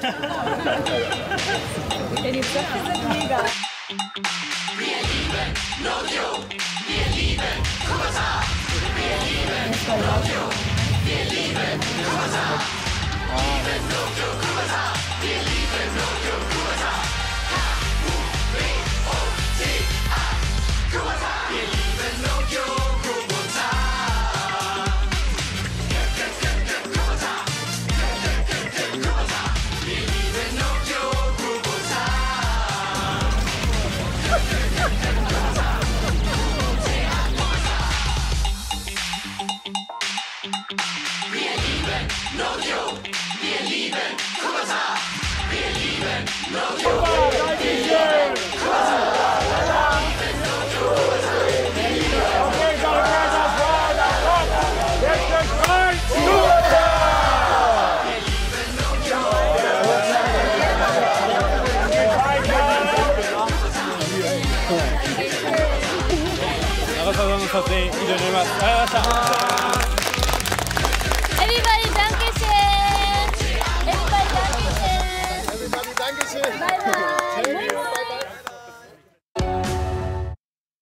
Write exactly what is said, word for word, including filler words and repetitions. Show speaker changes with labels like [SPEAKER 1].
[SPEAKER 1] Ja, die Blöcke sind mega.
[SPEAKER 2] Wir lieben Nojo, wir lieben Kubota, wir lieben Nojo, wir lieben Kubota, lieben Nojo Kubota, wir lieben Nojo Kubota, K U B O T A, Kubota, wir lieben Nojo Kubota, Kubota, Kubota, wir lieben Nojo Kubota. Wir lieben Nojo, wir lieben Kubota, wir lieben Nojo, wir lieben Kubota, wir lieben Nojo Kubota, wir lieben
[SPEAKER 3] 長澤さんの撮影以上になります。ありがとうございました。
[SPEAKER 1] Everybody